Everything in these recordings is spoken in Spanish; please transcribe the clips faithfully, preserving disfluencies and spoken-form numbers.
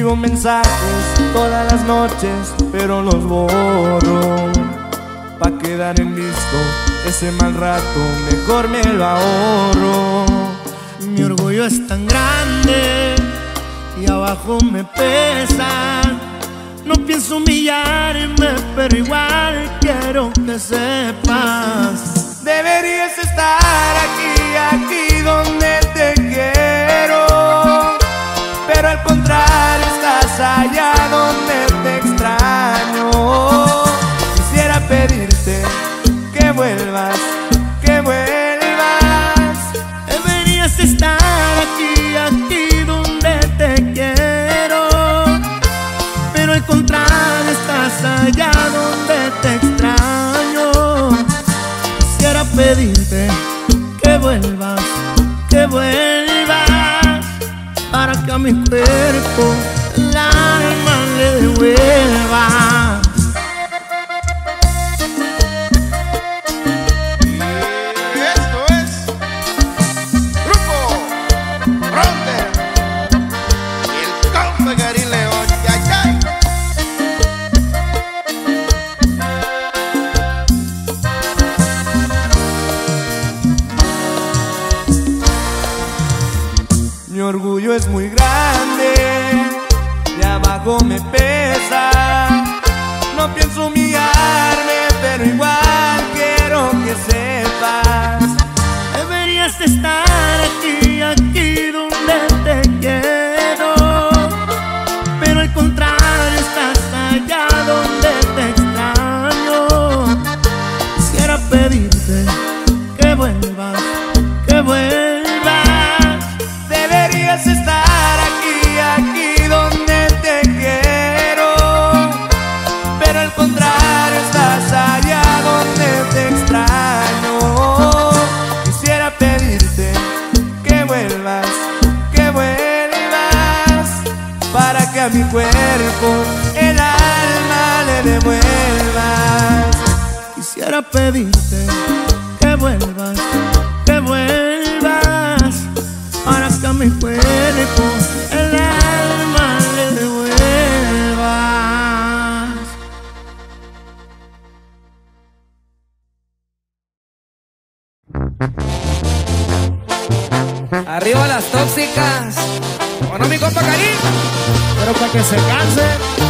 escribo mensajes todas las noches, pero los borro. Pa' quedar en visto ese mal rato, mejor me lo ahorro. Mi orgullo es tan grande y abajo me pesa. No pienso humillarme, pero igual quiero que sepas. Deberías estar aquí, aquí donde te quiero, pero al contrario estás allá donde te extraño. Quisiera pedirte que vuelvas, que vuelvas. Deberías estar aquí, aquí donde te quiero, pero al contrario estás allá donde te extraño. Quisiera pedirte que vuelvas, que vuelvas, para que a mi cuerpo el alma le devuelva. Y esto es Grupo Fronter y el compa Gary León. ¡Yay, yay! Mi orgullo es muy grande, de abajo me pesa. No pienso humillarme, pero igual quiero que sepas. Deberías estar aquí, aquí donde te quiero, pero al contrario estás allá donde te extraño. Quisiera pedirte que vuelvas, que vuelvas. Deberías estar aquí, aquí donde te quiero, pero al contrario estás allá donde te extraño. Quisiera pedirte que vuelvas, que vuelvas, para que a mi cuerpo el alma le devuelvas. Quisiera pedirte que vuelvas, que vuelvas, para que a mi cuerpo el alma le devuelvas. Arriba las tóxicas. Bueno, mi compa Karim, Pero para que se canse,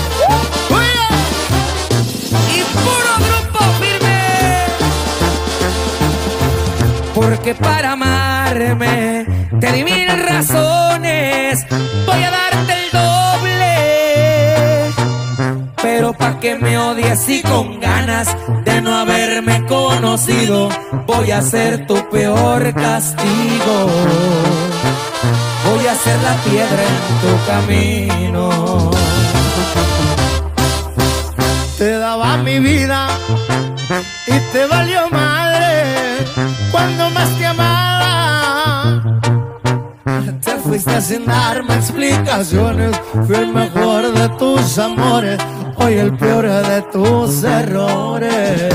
y puro grupo firme. Porque para amarme te di mil razones, voy a darte el doble. Pero pa' que me odies y con ganas de no haberme conocido, voy a ser tu peor castigo. Voy a ser la piedra en tu camino. te daba mi vida y te valió madre cuando más te amaba. Te fuiste sin darme explicaciones, fui el mejor de tus amores, hoy el peor de tus errores.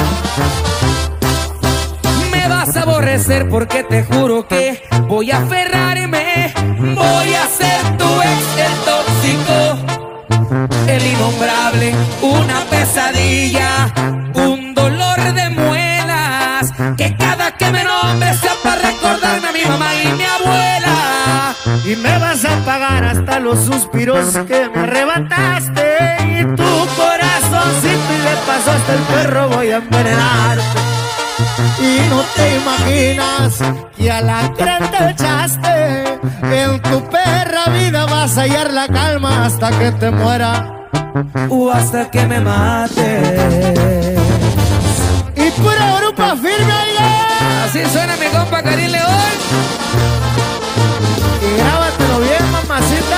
Me vas a aborrecer porque te juro que voy a aferrarme, voy a ser tu ex, el tóxico, el innombrable, una pesadilla, un dolor de muelas, que cada que me nombres sea para recordarme a mi mamá y mi abuela. Y me vas a pagar hasta los suspiros que me arrebataste, y tu corazoncito y de paso hasta el perro voy a envenenarte. Y no te imaginas que a la gran te echaste, en tu perra vida vas a hallar la calma hasta que te muera o hasta que me mate. Y pura grupo firme, oiga. Así suena mi compa Karim León. Y grábatelo bien, mamacita.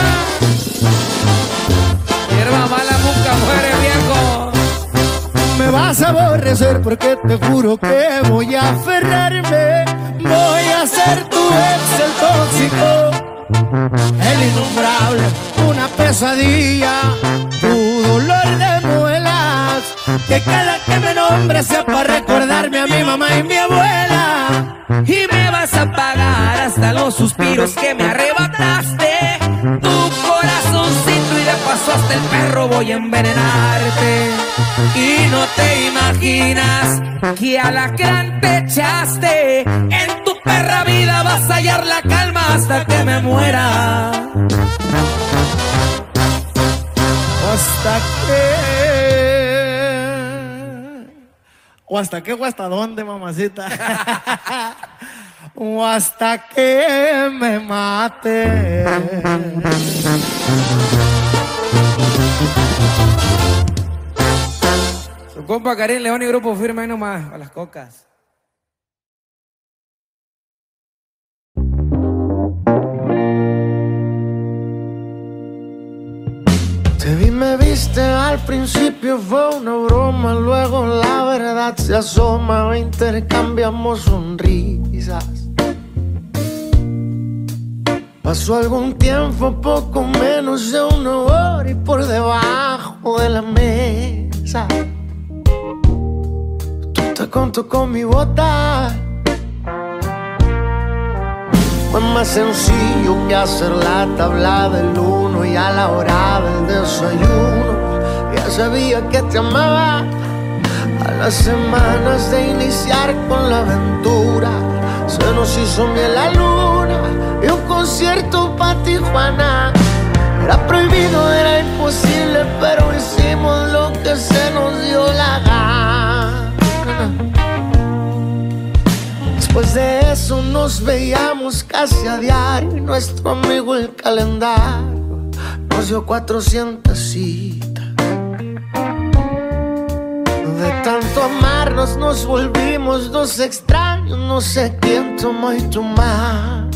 Hierba mala nunca muere, viejo. Me vas a aborrecer porque te juro que voy a aferrarme, voy a ser tu ex, el tóxico, el innombrable, una pesadilla, tu dolor de muelas, que cada que me nombres sea para recordarme a mi mamá y mi abuela. Y me vas a pagar hasta los suspiros que me arrebataste, tu corazoncito y voy a envenenarte. Y no te imaginas que alacrán te echaste. En tu perra vida vas a hallar la calma hasta que me muera. Hasta que... ¿O hasta qué o hasta dónde, mamacita? O hasta que me mate. Su compa Karim León y Grupo Firme ahí nomás, a las cocas. Te vi, me viste, al principio fue una broma, luego la verdad se asoma, intercambiamos sonrisas. Pasó algún tiempo, poco menos de una hora, y por debajo de la mesa tú te contó con mi bota. Fue más sencillo que hacer la tabla del uno, y a la hora del desayuno ya sabía que te amaba. A las semanas de iniciar con la aventura se nos hizo miel la luna y un concierto pa' Tijuana. Era prohibido, era imposible, pero hicimos lo que se nos dio la gana. Después de eso nos veíamos casi a diario, y nuestro amigo el calendario nos dio cuatrocientas citas. De tanto amarnos nos volvimos dos extraños, no sé quién tomó y tu mala.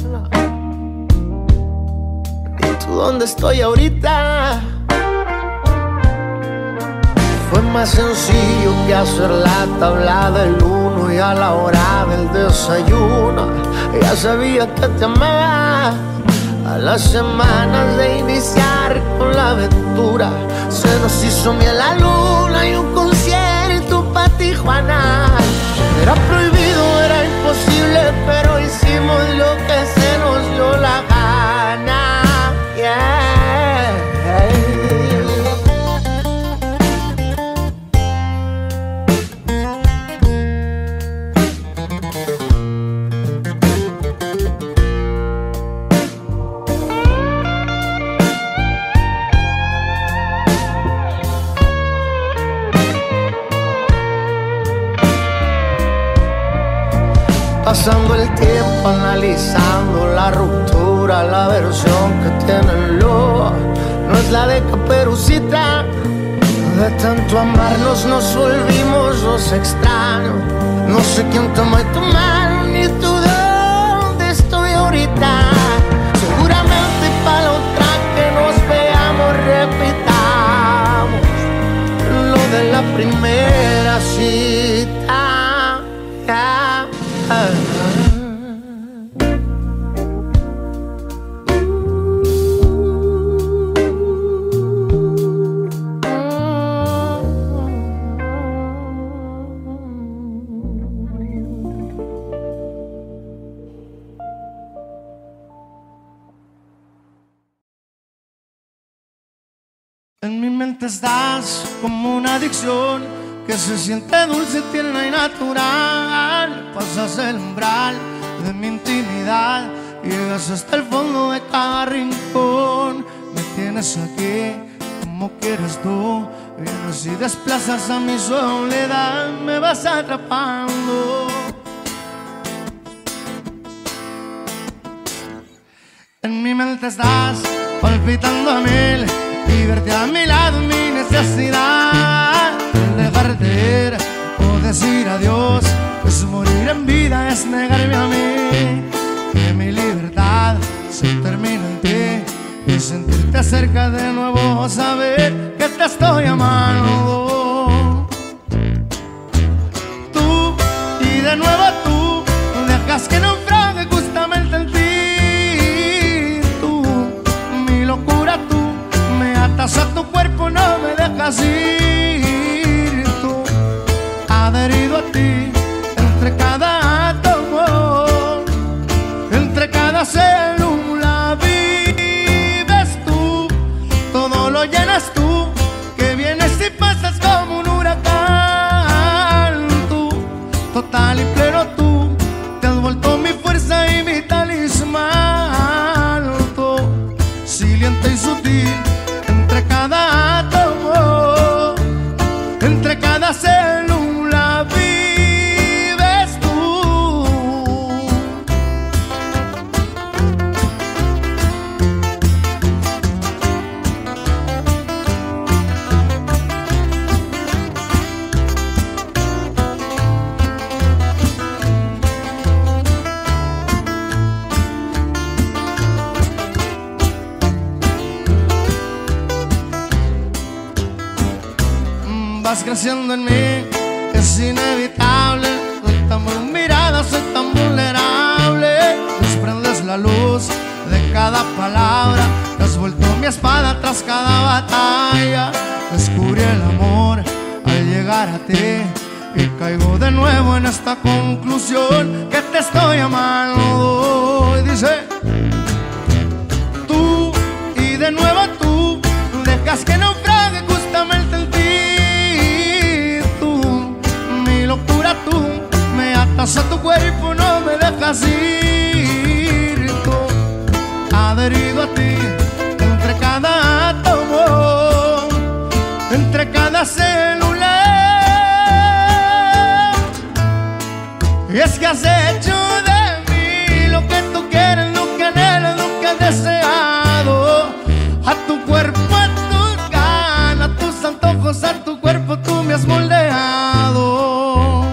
¿Y tú dónde estoy ahorita? Fue más sencillo que hacer la tabla del uno, y a la hora del desayuno ya sabía que te amaba. A las semanas de iniciar con la aventura se nos hizo miel la luna y un concierto pa' Tijuana. Era prohibido, era imposible, pero hicimos lo que se nos dio la gana. Yeah. Pasando el tiempo analizando la ruptura, la versión que tiene el lobo no es la de Caperucita. De tanto amarnos nos volvimos dos extraños, no sé quién tomó tu mano ni tú dónde estoy ahorita. Seguramente para la otra que nos veamos repitamos lo de la primera cita. Yeah. En mi mente estás como una adicción que se siente dulce, tierna y natural. Pasas el umbral de mi intimidad, llegas hasta el fondo de cada rincón. Me tienes aquí como quieres tú, vienes y desplazas a mi soledad, me vas atrapando. En mi mente estás palpitando a mil, y verte a mi lado es mi necesidad. Dejarte ir o decir adiós es morir en vida, es negarme a mí. Que mi libertad se termina en ti y sentirte cerca de nuevo, saber que te estoy amando. Tú y de nuevo tú dejas que naufrague justamente en ti. Tú, mi locura, tú me atas a tu cuerpo, no me dejas ir. Tú, adherido a ti, entre cada átomo, entre cada célula vives tú, todo lo llenas tú, vas creciendo en mí, es inevitable. Soy tan mirada, soy tan vulnerable. Desprendes la luz de cada palabra, te has vuelto mi espada tras cada batalla. Descubrí el amor al llegar a ti y caigo de nuevo en esta conclusión que te estoy amando. Y dice: tú y de nuevo tú dejas que naufrague justamente en ti. Tú, mi locura, tú me atas a tu cuerpo, no me dejas ir. Tú, adherido a ti, entre cada átomo, entre cada célula. Y es que has hecho de mí lo que tú quieres, lo que anhelas, lo que has deseado. A tu cuerpo, a tus ganas, a tus antojos, a tu cuerpo tú me has moldeado.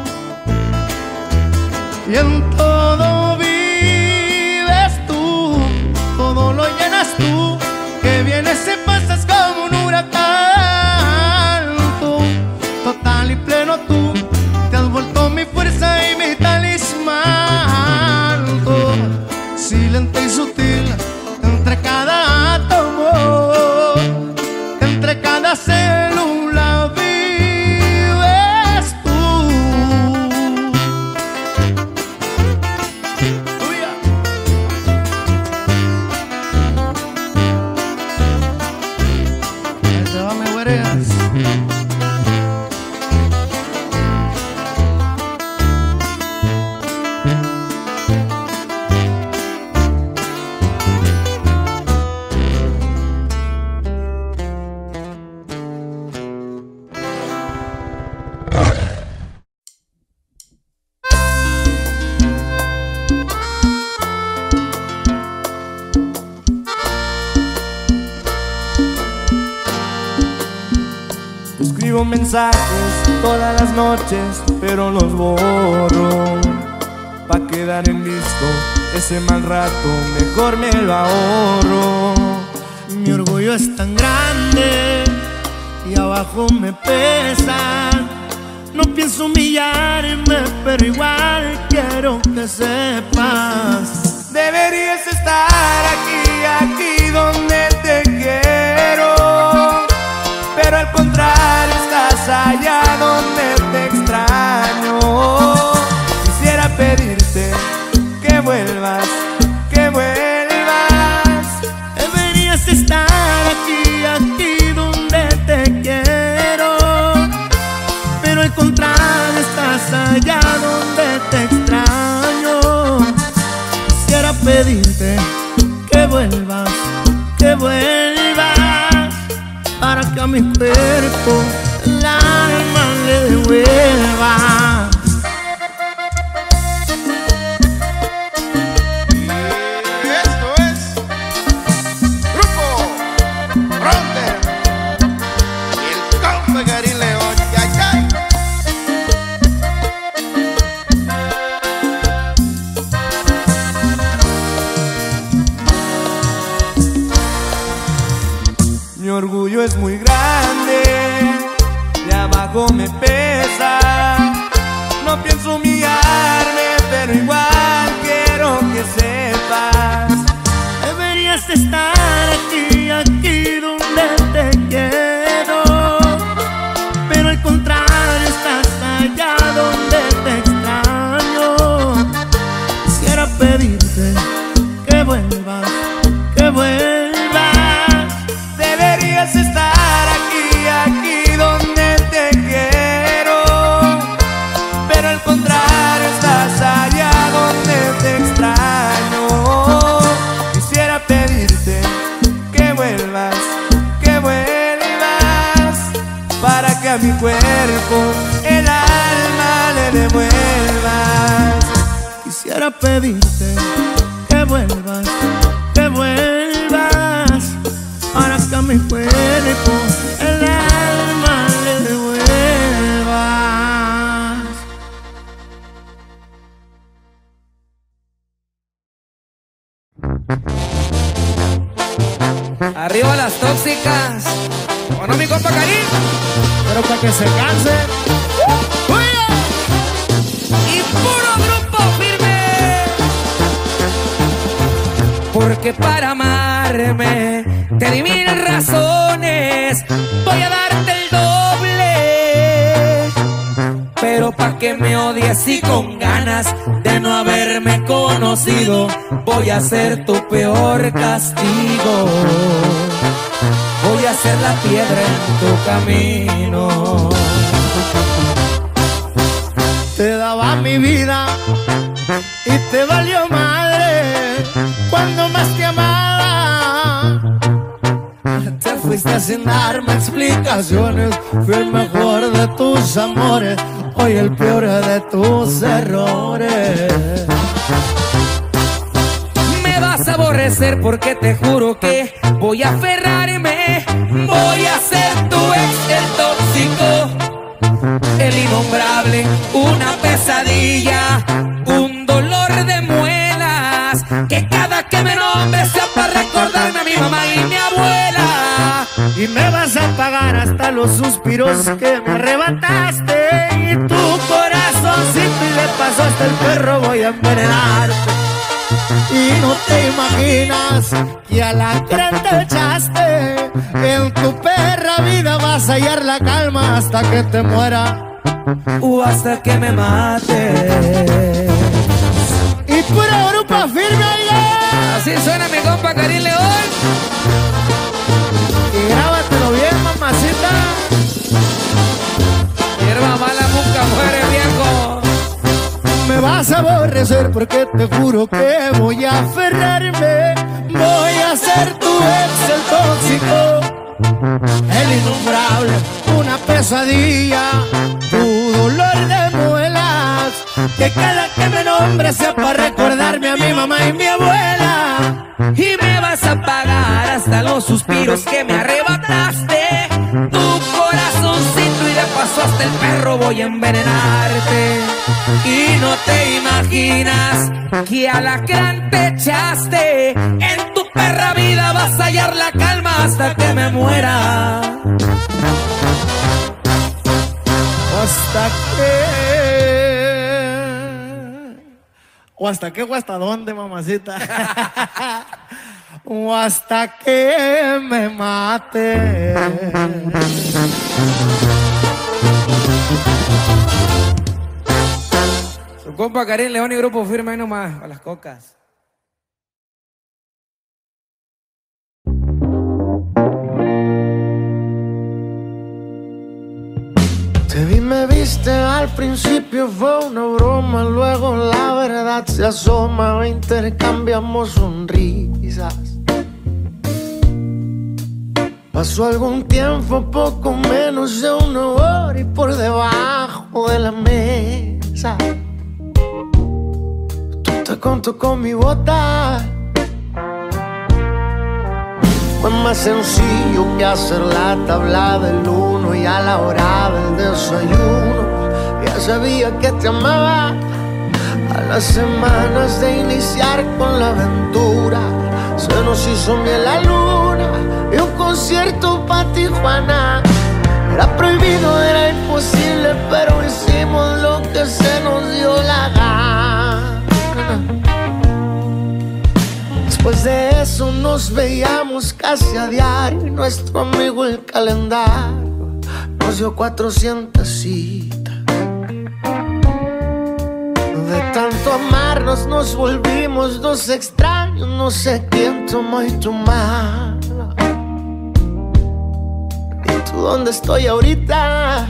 Y en todo vives tú, todo lo llenas tú, que vienes y pasas como un huracán. Tú, total y pleno tú, te has vuelto mi fuerza y mi talismán. Tú, silente y sutil, entre cada átomo, entre cada célula vives tú. Tuya. Ahí te va mi güereas. Te escribo mensajes todas las noches, pero los borro. Pa' quedar en visto ese mal rato, mejor me lo ahorro. Mi orgullo es tan grande y abajo me pesa. No pienso humillarme, pero igual quiero que sepas. Deberías estar aquí, aquí donde te quiero, pero al contrario estás allá donde te extraño. Quisiera pedirte que vuelvas, que vuelvas. Deberías estar aquí, aquí donde te quiero, pero al contrario estás allá donde te extraño. Quisiera pedirte que vuelvas, que vuelvas, para que a mi cuerpo el alma le devuelva. Y esto es Grupo Fronter y el compa Garín León. Ya, ya. Mi orgullo es muy grande, de abajo me pesa. No pienso humillarme, pero igual quiero que sepas. Deberías estar aquí, aquí donde te quiero, pero al contrario estás allá donde te extraño. Quisiera pedirte que vuelvas, que vuelvas. Deberías estar aquí, aquí donde te quiero, pero al contrario estás allá donde te extraño. Quisiera pedirte que vuelvas, que vuelvas, para que a mi cuerpo el alma le devuelvas. Quisiera pedirte que vuelvas, que vuelvas, para que a mi cuerpo el alma le devuelvas. Arriba las tóxicas. Bueno, mi compa Karim. Pero para que se canse. Y puro grupo firme. Porque para amarme te di mil razones. Voy a darte el doble. Pero pa' que me odies y con ganas de no haberme conocido, voy a ser tu peor castigo. Voy a ser la piedra en tu camino. Te daba mi vida y te valió madre cuando más te amaba. Te fuiste sin darme explicaciones. Fui el mejor de tus amores, hoy el peor de tus errores. Me vas a aborrecer porque te juro que voy a aferrarme. Voy a ser tu ex, el tóxico, el innombrable, una pesadilla, un dolor de muelas, que cada que me nombre sea para recordarme a mi mamá y mi abuela. Y me vas a pagar hasta los suspiros que me arrebataste. Y tu corazoncito y de paso hasta el perro voy a envenenarte. Y no te imaginas que a la gran te echaste. En tu perra vida vas a hallar la calma hasta que te muera o hasta que me mate. Y pura grupo firme, oiga. Así suena mi compa Karim León. Y grábatelo bien, mamacita. Hierba mala nunca muere, viejo. Me vas a aborrecer porque te juro que voy a aferrarme. Voy a ser tu ex, el tóxico, el innombrable, una pesadilla, tu dolor de muelas, que cada que me nombre sea para recordarme a mi mamá y mi abuela. Y me vas a pagar hasta los suspiros que me arrebataste. Tu corazoncito y de paso hasta el perro voy a envenenarte. Y no te imaginas que alacrán te echaste. En tu perra vida vas a hallar la calma hasta que me muera. Hasta que... ¿O hasta qué o hasta dónde, mamacita? O hasta que me mate. Su compa Karim León y grupo firme ahí nomás, a las cocas. Te vi, me viste, al principio fue una broma, luego la verdad se asoma, intercambiamos sonrisas. Pasó algún tiempo, poco menos de una hora, y por debajo de la mesa tú te contó con mi bota. Fue más sencillo que hacer la tabla del uno, y a la hora del desayuno ya sabía que te amaba. A las semanas de iniciar con la aventura se nos hizo miel la luna y un concierto pa' Tijuana. Era prohibido, era imposible, pero hicimos lo que se nos dio la gana. Después de eso nos veíamos casi a diario, y nuestro amigo el calendario nos dio cuatrocientas citas. De tanto amarnos nos volvimos dos extraños, no sé quién tomó y tu mala. ¿Y tú dónde estoy ahorita?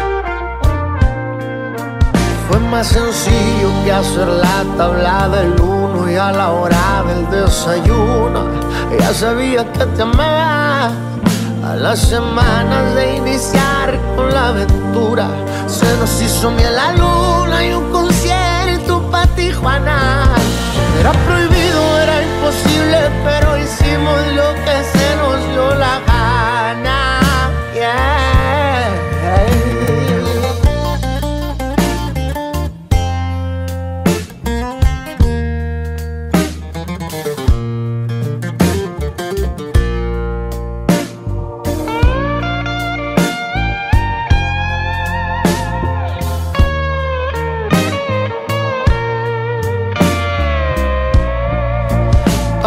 Fue más sencillo que hacer la tabla del uno, y a la hora del desayuno ya sabía que te amaba. A las semanas de iniciar con la aventura se nos hizo miel la luna y un concierto pa' Tijuana. Era prohibido, era imposible, pero hicimos lo que se nos dio la gana. Yeah.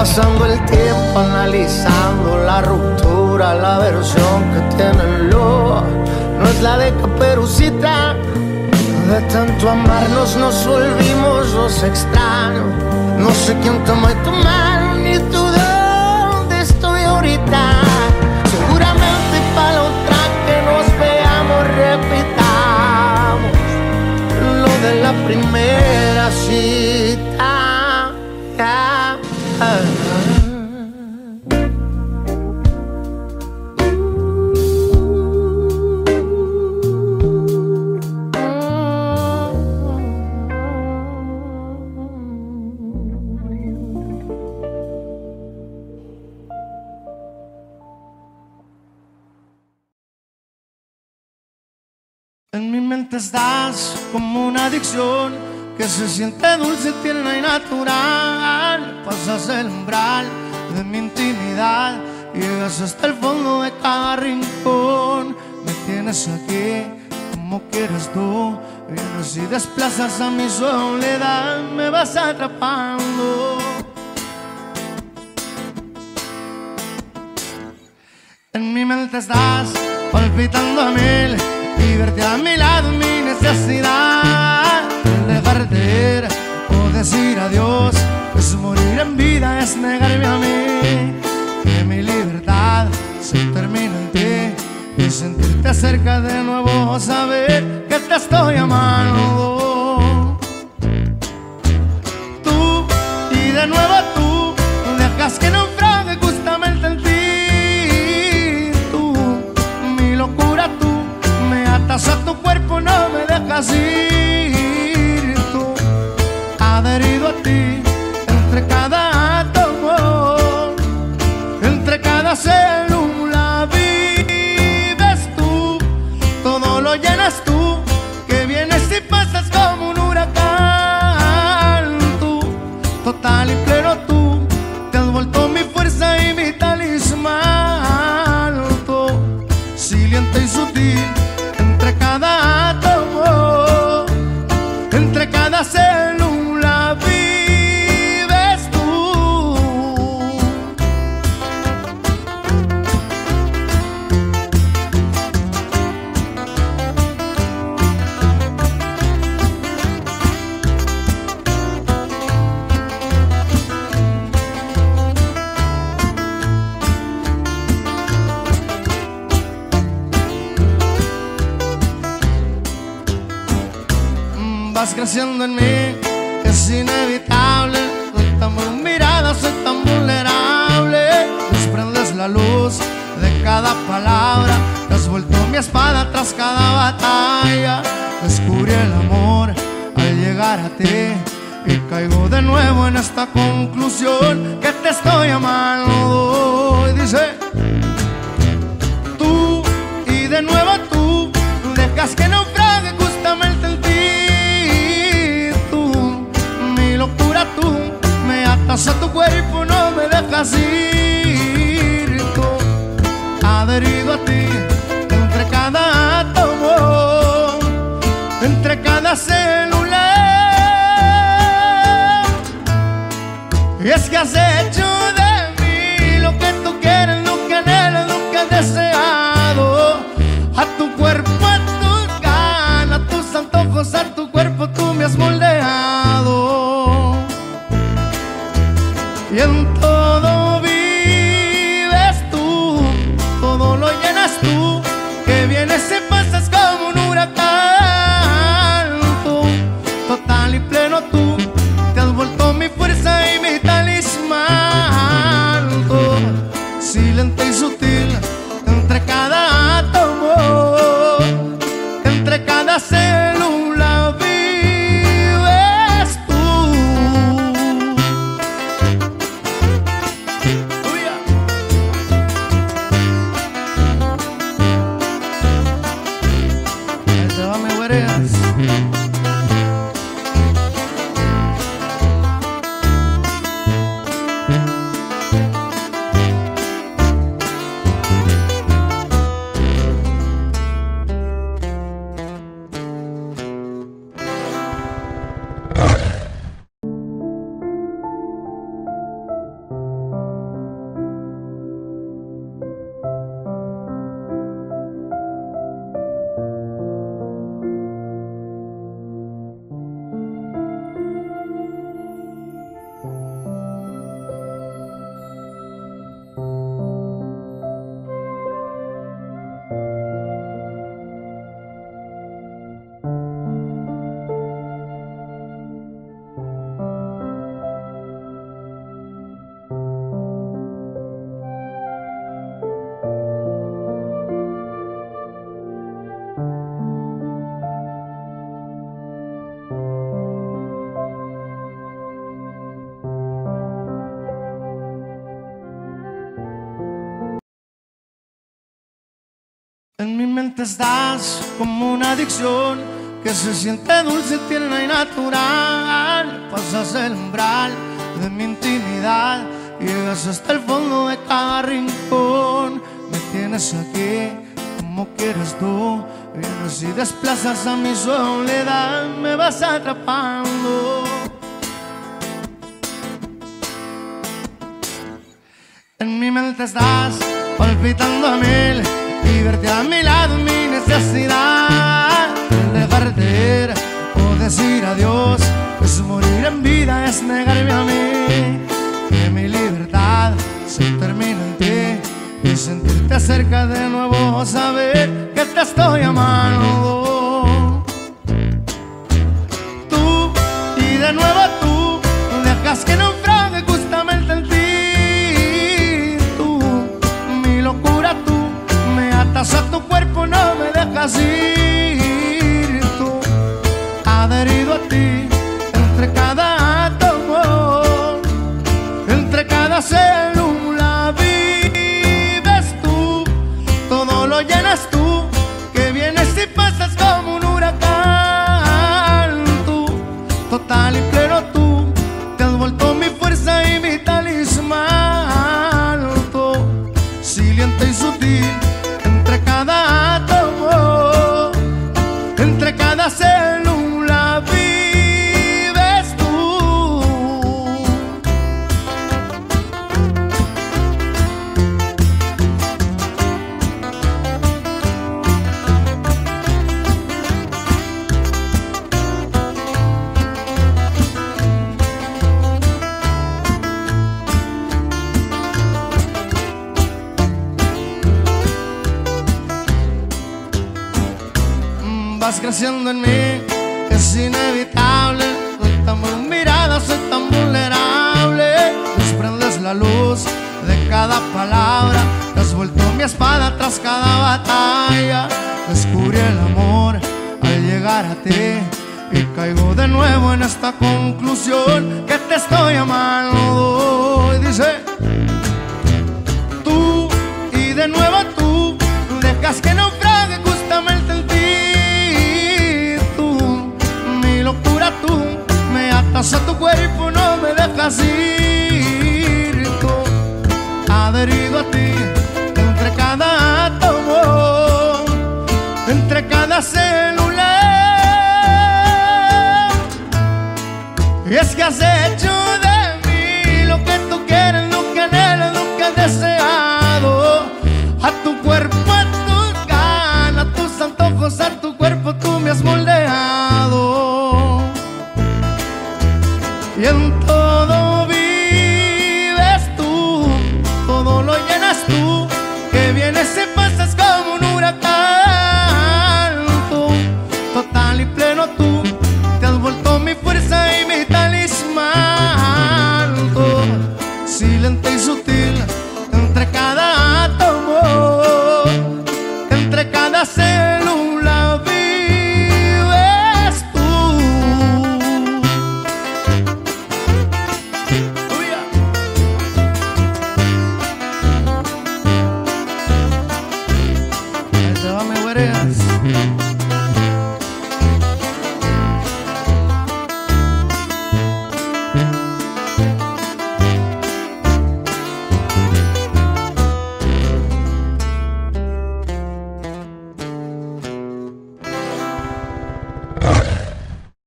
Pasando el tiempo analizando la ruptura, la versión que tiene el lobo no es la de Caperucita. De tanto amarnos nos volvimos los extraños. No sé quién tomó tu mano ni tú dónde estoy ahorita. Seguramente para la otra que nos veamos repitamos lo de la primera cita. Yeah. En mi mente estás como una adicción que se siente dulce, tierna y natural. Pasas el umbral de mi intimidad, llegas hasta el fondo de cada rincón. Me tienes aquí como quieres tú, vienes y desplazas a mi soledad, me vas atrapando. En mi mente estás palpitando a mil y verte a mi lado es mi necesidad. El dejarte ir o decir adiós es morir en vida, es negarme a mí. Que mi libertad se termina en ti y sentirte cerca de nuevo, saber que te estoy amando. Tú y de nuevo tú dejas que naufrague justamente en ti. Tú, mi locura, tú me atas a tu cuerpo, no me dejas ir. Tú, adherido a ti, entre cada átomo, entre cada célula vives tú, todo lo llenas tú, que vienes y pasas como un huracán. Tú, total y pleno tú, te has vuelto mi fuerza y mi talismán. Tú, silente y sutil, entre cada átomo, entre cada célula vives tú. Vas creciendo en mí, es inevitable. Soy tan muy mirada, soy tan vulnerable. Desprendes la luz de cada palabra, te has vuelto mi espada tras cada batalla. Descubrí el amor al llegar a ti y caigo de nuevo en esta conclusión, que te estoy amando. Y dice, tú y de nuevo tú dejas que naufrague justamente en ti. Locura, tú me atas a tu cuerpo, no me dejas ir. Tú, adherido a ti, entre cada átomo, entre cada célula. Y es que has hecho de mí lo que tú quieres, lo que anhelas, lo que has deseado. A tu cuerpo, a tus ganas, a tus antojos, a tu cuerpo tú me has moldeado. Y en todo vives tú, todo lo llenas tú, que vienes y pasas como un huracán. Tú, total y pleno tú, te has vuelto mi fuerza y mi talismán. Tú, silente y sutil, entre cada átomo, entre cada célula vives tú. En mi mente estás como una adicción que se siente dulce, tierna y natural. Pasas el umbral de mi intimidad, llegas hasta el fondo de cada rincón. Me tienes aquí como quieres tú, vienes y desplazas a mi soledad, me vas atrapando. En mi mente estás palpitando a mil y verte a mi lado mi necesidad. El dejarte ir o decir adiós es morir en vida, es negarme a mí. Que mi libertad se termina en ti y sentirte cerca de nuevo, saber que te estoy amando. Tú y de nuevo tú dejas que naufrague justamente en ti. Tú, mi locura, tú me atas a tu cuerpo, no me dejas ir. Tú, adherido a ti, entre cada átomo, entre cada célula vives tú, todo lo llenas tú, que vienes y pasas como un huracán. Tú, total y pleno tú, te has vuelto mi fuerza y mi talismán. Tú, silente y sutil, entre cada átomo, entre cada célula vives tú. Vas creciendo en mí, es inevitable. Soy tan muy mirada, soy tan vulnerable. Desprendes la luz de cada palabra, te has vuelto mi espada tras cada batalla. Descubrí el amor al llegar a ti y caigo de nuevo en esta conclusión, que te estoy amando. Y dice, tú y de nuevo tú dejas que naufrague justamente en ti. Tú me atas a tu cuerpo, no me dejas ir. Tú, adherido a ti, entre cada átomo, entre cada célula. Y es que has hecho de mí lo que tú quieres, lo que anhelas, lo que has deseado. A tu cuerpo, a tus ganas, a tus antojos, a tu cuerpo tú me has moldeado.